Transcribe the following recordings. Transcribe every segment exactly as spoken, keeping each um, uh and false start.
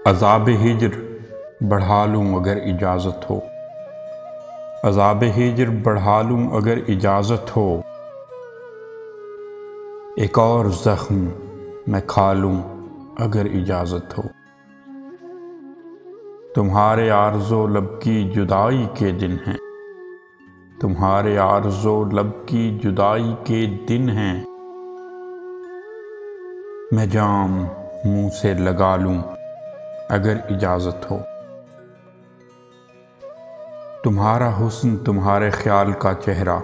عذاب ہجر بڑھا لوں اگر اجازت ہو، عذاب ہجر بڑھا لوں اگر اجازت ہو، ایک اور زخم میں کھا لوں اگر اجازت ہو۔ تمہارے عارض و لب کی جدائی کے دن ہیں، تمہارے عارض و لب کی جدائی کے دن ہیں، میں جام منہ سے لگا لوں اگر اجازت ہو۔ تمہارا حسن تمہارے خیال کا چہرہ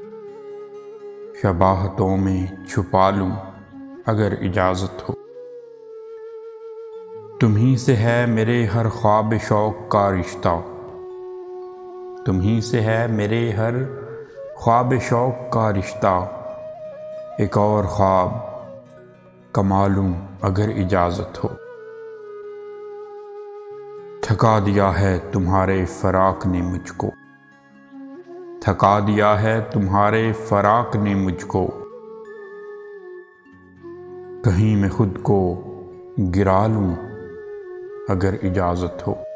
شباہتوں میں چھپا لوں اگر اجازت ہو۔ تمہیں سے ہے میرے ہر خواب شوق کا رشتہ، تمہیں سے ہے میرے ہر خواب شوق کا رشتہ، ایک اور خواب کما لوں اگر اجازت ہو۔ تھکا دیا ہے تمہارے فراق نے مجھ کو، تھکا دیا ہے تمہارے فراق نے مجھ کو، کہیں میں خود کو گرا لوں اگر اجازت ہو۔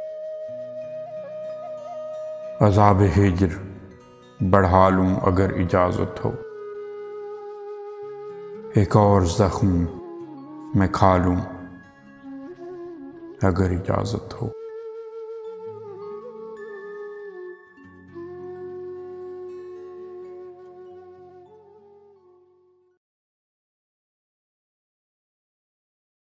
عذاب ہجر بڑھا لوں اگر اجازت ہو، ایک اور زخم میں کھا لوں اگر اجازت ہو۔